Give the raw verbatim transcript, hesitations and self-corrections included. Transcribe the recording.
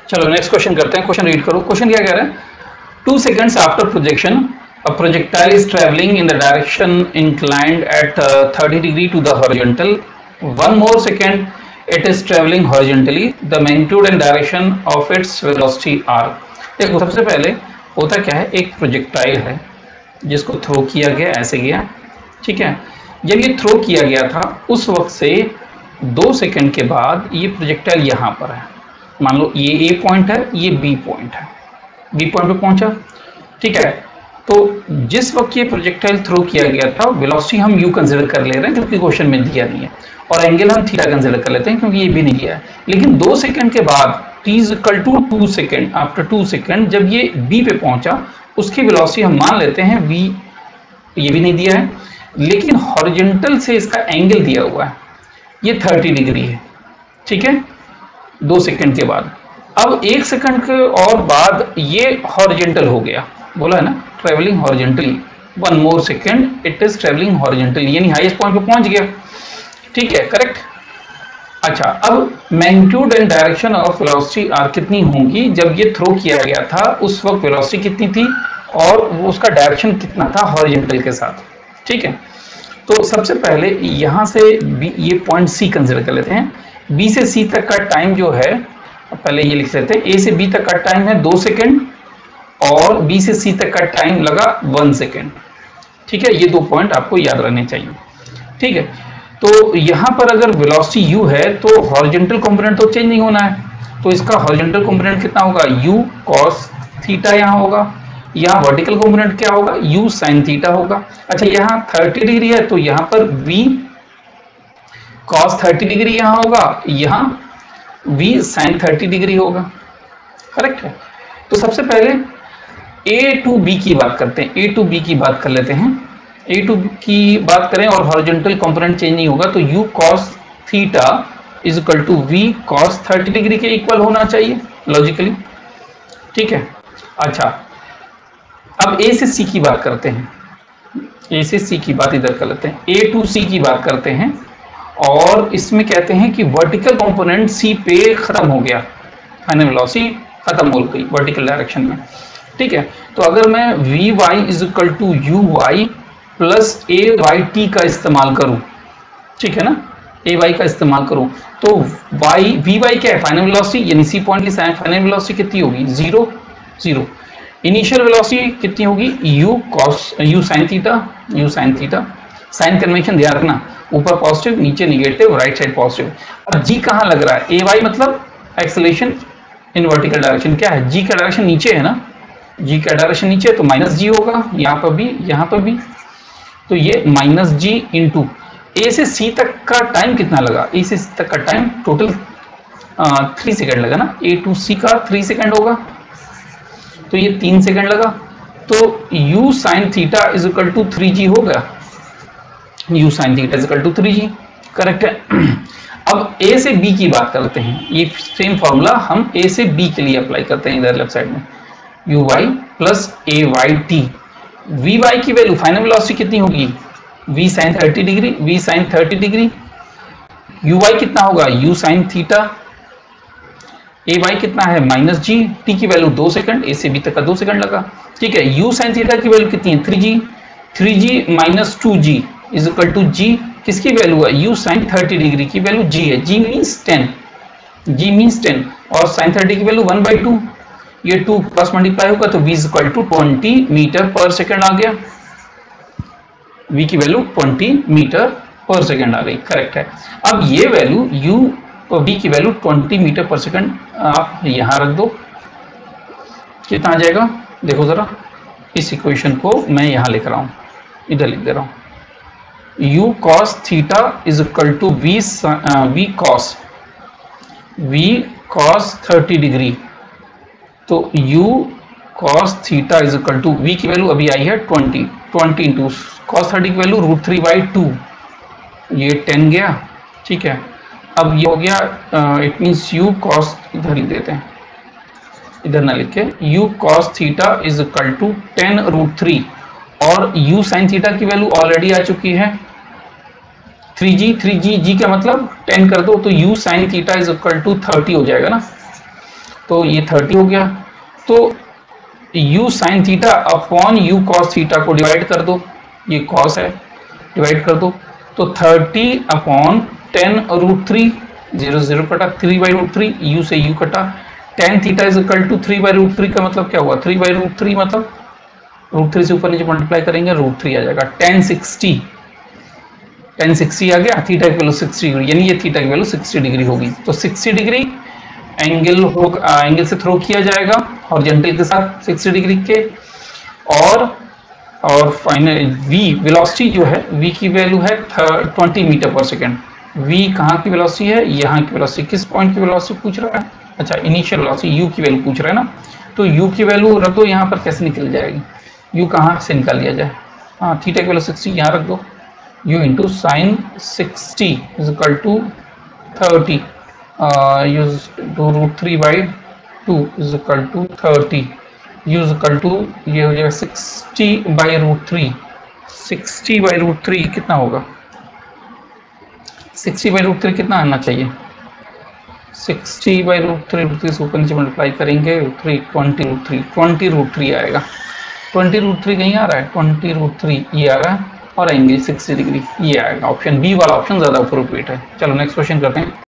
चलो next question करते हैं। क्वेश्चन रीड करो। क्वेश्चन क्या कह रहा है? Two seconds after projection a projectile is traveling in the direction inclined at uh, thirty degree to the horizontal. One more second it is traveling horizontally. The magnitude and direction of its velocity are. देखो सबसे पहले होता क्या है, एक projectile है जिसको throw किया गया, ऐसे गया, ठीक है। जब ये थ्रो किया गया था उस वक्त से दो सेकंड के बाद ये प्रोजेक्टाइल यहाँ पर है। मान लो ये ए पॉइंट है, ये बी पॉइंट है, बी पॉइंट पे पहुंचा, ठीक है। तो जिस वक्त ये प्रोजेक्टाइल थ्रो किया गया था वेलोसिटी हम यू कंसिडर कर ले रहे हैं क्योंकि क्वेश्चन में दिया नहीं है, और एंगल हम थीटा कंसिडर कर लेते हैं क्योंकि ये भी नहीं दिया है। लेकिन दो सेकंड के बाद t is equal to two second, after two second जब ये b पे पहुंचा उसकी वेलोसिटी हम मान लेते हैं v, ये भी नहीं दिया है, लेकिन हॉरिजॉन्टल से इसका एंगल दिया हुआ है, ये थर्टी डिग्री है, ठीक है, दो सेकंड के बाद। अब एक सेकंड के और बाद ये हॉरिजॉन्टल हो गया, बोला है ना travelling horizontally. One more second it is travelling horizontally, यानी हाईएस्ट पॉइंट पे पहुंच गया, ठीक है, करेक्ट। अच्छा, अब magnitude and direction of velocity are कितनी होंगी? जब ये थ्रो किया गया था उस वक्त वेलोसिटी कितनी थी और वो उसका डायरेक्शन कितना था हॉरिजॉन्टल के साथ, ठीक है। तो सबसे पहले यहाँ से बी, ये पॉइंट सी कंसिडर कर लेते हैं। बी से सी तक का टाइम जो है, पहले ये लिख लेते हैं, ए से बी तक का टाइम है दो सेकेंड और बी से सी तक का टाइम लगा वन सेकेंड, ठीक है। ये दो पॉइंट आपको याद रहने चाहिए, ठीक है। तो यहाँ पर अगर वेलोसिटी u है तो हॉरिजॉन्टल कंपोनेंट तो चेंज नहीं होना है, तो इसका हॉरिजॉन्टल कंपोनेंट कितना होगा? u cos थीटा यहाँ होगा, यहाँ वर्टिकल कंपोनेंट क्या होगा? u sin थीटा होगा। अच्छा, यहाँ थर्टी डिग्री है तो यहाँ पर v cos थर्टी डिग्री यहाँ होगा, यहाँ v sin थर्टी डिग्री होगा, करेक्ट है। तो सबसे पहले a टू b की बात करते हैं, a टू b की बात कर लेते हैं। a टू b की बात करें और हॉरिजॉन्टल कंपोनेंट चेंज नहीं होगा तो u cos theta is equal to v cos thirty degree के इक्वल होना चाहिए लॉजिकली, ठीक है। अच्छा, अब a से c की बात करते हैं, a से c की बात इधर कर लेते हैं, a टू c की बात करते हैं और इसमें कहते हैं कि वर्टिकल कंपोनेंट c पे खत्म हो गया, फाइनल वेलोसिटी खत्म हो गई वर्टिकल डायरेक्शन में, ठीक है। तो अगर मैं V Y is equal to U Y plus A Y T का इस्तेमाल करूं, ठीक है ना, ए वाई का इस्तेमाल करूं तो वाई वी वाई क्या है? फाइनल वेलोसिटी, यानी सी पॉइंट की फाइनल वेलोसिटी कितनी होगी? Zero zero. इनिशियल वेलोसिटी कितनी होगी? U cos U sine theta, U sine theta, sign convention ध्यान रखना, ऊपर पॉजिटिव नीचे निगेटिव, राइट साइड पॉजिटिव। अब जी कहाँ लग रहा है? ए वाई मतलब एक्सेलरेशन इन वर्टिकल डायरेक्शन, क्या है? जी का डायरेक्शन नीचे है ना, जी का डायरेक्शन नीचे है तो माइनस जी होगा, यहाँ पर भी यहाँ पर भी, तो ये माइनस जी इंटू ए से सी तक का टाइम कितना लगा? ए से सी तक का टाइम टोटल थ्री सेकेंड लगा ना, ए टू सी का थ्री सेकेंड होगा तो ये तीन सेकेंड लगा, तो U sine theta is equal to three G होगा, U sine theta is equal to three G, correct है। अब a से b की बात करते हैं, ये सेम फॉर्मूला हम a से b के लिए अप्लाई करते हैं इधर लेफ्ट साइड में, U Y plus A Y T. V Y की वैल्यू फाइनल वेलोसिटी कितनी होगी? v sine thirty degree, v sine thirty degree, U Y कितना होगा? u sine theta, A Y कितना है? माइनस जी, टी की value दो सेकंड, ए से बी तक का दो सेकंड लगा, ठीक है। u साइन थीटा की वैल्यू कितनी है? Three G, three G minus two G is equal to G, किसकी वैल्यू है? u साइन थर्टी डिग्री की वैल्यू g है, g means ten, g means ten, और साइन थर्टी की वैल्यू वन बाई टू, ये two plus multiply होगा तो v is equal to twenty metre पर सेकंड आ गया, v की वैल्यू ट्वेंटी मीटर पर सेकंड आ गई, करेक्ट है। अब ये वैल्यू u और v की वैल्यू ट्वेंटी मीटर पर सेकंड आप यहाँ रख दो, कितना आ जाएगा? देखो जरा, इस इक्वेशन को मैं यहाँ लिख रहा हूँ, इधर लिख दे रहा हूँ, u cos theta is equal to v v cos v cos thirty degree, तो u cos theta is equal to v की वैल्यू अभी आई है twenty, twenty into cos thirty की value root three by two, ये ten गया, ठीक है। अब ये हो गया, इट मीन्स u cos, इधर लिख देते हैं, इधर ना लिखे, u cos theta is equal to ten root three, और u sin थीटा की वैल्यू ऑलरेडी आ चुकी है थ्री जी, थ्री जी, जी का मतलब टेन कर दो तो u sin theta is equal to thirty हो जाएगा ना, तो ये थर्टी हो गया। तो u sine theta upon u cos theta को डिवाइड कर दो, ये कॉस है, डिवाइड कर दो, तो thirty upon ten root three, zero zero कटा, three by root three, u से यू कटा, tan theta is equal to three by root three का मतलब क्या हुआ, थ्री बाई रूट थ्री मतलब रूट थ्री से ऊपर नीचे मल्टीप्लाई करेंगे रूट थ्री आ जाएगा, टेन सिक्सटी, टेन सिक्सटी आ गया, थीटा की वैल्यू सिक्सटी डिग्री, यानी ये थीटा की वैल्यू सिक्सटी डिग्री होगी। तो सिक्सटी डिग्री एंगल हो एंगल से थ्रो किया जाएगा हॉरिजॉन्टल के साथ सिक्सटी डिग्री के, और और फाइनल v वेलोसिटी जो है, v की वैल्यू है ट्वेंटी मीटर पर सेकेंड। v कहाँ की वेलोसिटी है, यहाँ की वेलोसिटी, किस पॉइंट की वेलोसिटी पूछ रहा है, अच्छा इनिशियल वेलोसिटी u की वैल्यू पूछ रहा है ना, तो u की वैल्यू रख दो यहाँ पर, कैसे निकल जाएगी, u कहाँ से निकाल लिया जाए, हाँ थीटा की वैल्यू सिक्सटी यहाँ रख दो, u into sine sixty is equal to thirty, u is two root three by two is equal to thirty, u is equal to ये हो जाएगा sixty by root three, sixty by root three कितना होगा, sixty by root three कितना आना चाहिए, sixty by root three, root three से ऊपर नीचे मल्टीप्लाई करेंगे three, twenty root three, twenty root three आएगा, ट्वेंटी रूट थ्री कहीं आ रहा है, ट्वेंटी रूट थ्री ये आ रहा है, और एंगल सिक्सटी डिग्री ये आएगा, ऑप्शन बी वाला ऑप्शन ज्यादा अप्रोप्रिएट है। चलो नेक्स्ट क्वेश्चन करते हैं।